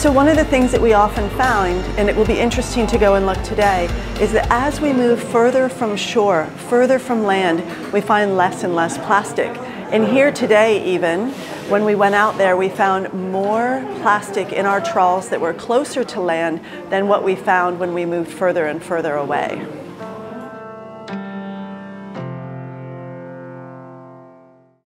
So one of the things that we often found, and it will be interesting to go and look today, is that as we move further from shore, further from land, we find less and less plastic. And here today even, when we went out there, we found more plastic in our trawls that were closer to land than what we found when we moved further and further away.